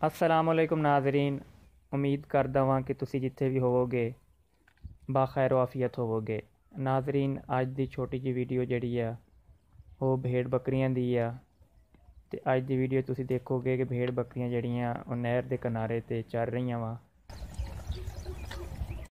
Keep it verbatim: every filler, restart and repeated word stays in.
अस्सलामुअलैकुम नाज़रीन, उम्मीद करदा वां कि तुसी जिथे भी होवोगे बाखैर आफियत होवोगे। नाज़रीन, अज दी छोटी जी वीडियो जिहड़ी आ ओह भेड़ बकरियां दी आ ते अज दी वीडियो तुसी देखोगे कि भेड़ बकरियां जिहड़ियां ओह नहर दे किनारे ते चर रहियां वा